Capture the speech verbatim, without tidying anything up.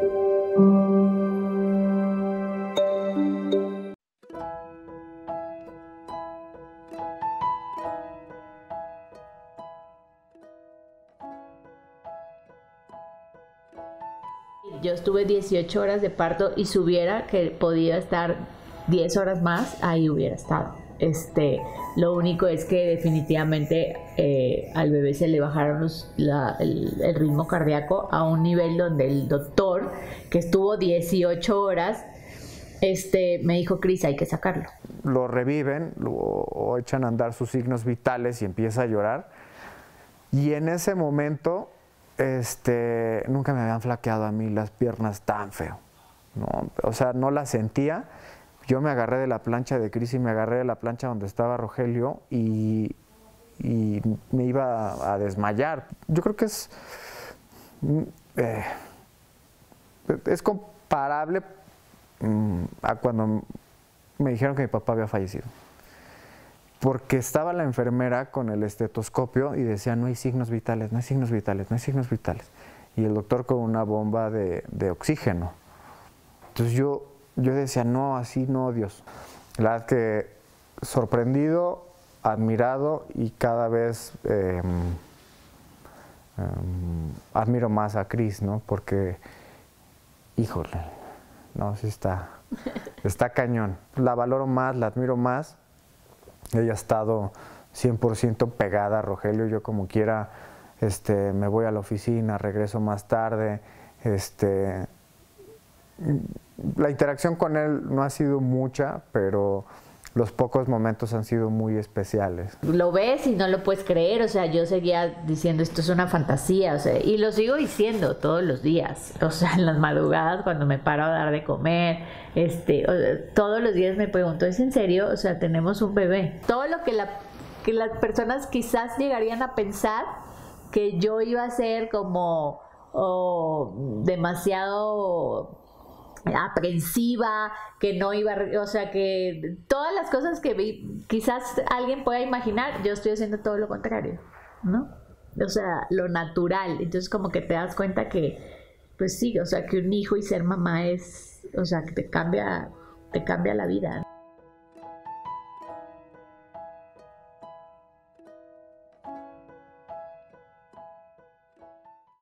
Yo estuve dieciocho horas de parto y si hubiera que podía estar diez horas más, ahí hubiera estado. Este, lo único es que definitivamente eh, al bebé se le bajaron los, la, el, el ritmo cardíaco a un nivel donde el doctor, que estuvo dieciocho horas, este, me dijo: Cris, hay que sacarlo. Lo reviven, lo, o echan a andar sus signos vitales y empieza a llorar. Y en ese momento, este, nunca me habían flaqueado a mí las piernas tan feo, ¿no? O sea, no las sentía. Yo me agarré de la plancha de Cris y me agarré de la plancha donde estaba Rogelio y, y me iba a, a desmayar. Yo creo que es, eh, es comparable mm, a cuando me dijeron que mi papá había fallecido. Porque estaba la enfermera con el estetoscopio y decía: no hay signos vitales, no hay signos vitales, no hay signos vitales. Y el doctor con una bomba de, de oxígeno. Entonces yo, yo decía: no, así no, Dios. La verdad que sorprendido, admirado y cada vez eh, eh, admiro más a Cris, ¿no? Porque, híjole, no, sí está, está cañón. La valoro más, la admiro más. Ella ha estado cien por ciento pegada a Rogelio. Yo como quiera este, me voy a la oficina, regreso más tarde. Este, la interacción con él no ha sido mucha, pero los pocos momentos han sido muy especiales. Lo ves y no lo puedes creer, o sea, yo seguía diciendo: esto es una fantasía, o sea, y lo sigo diciendo todos los días, o sea, en las madrugadas cuando me paro a dar de comer, este, todos los días me pregunto: ¿es en serio? O sea, tenemos un bebé. Todo lo que, la, que las personas quizás llegarían a pensar que yo iba a ser como oh, demasiado aprensiva, que no iba, o sea, que todas las cosas que vi, quizás alguien pueda imaginar, yo estoy haciendo todo lo contrario, ¿no? O sea, lo natural. Entonces como que te das cuenta que, pues sí, o sea, que un hijo y ser mamá es, o sea, que te cambia, te cambia la vida.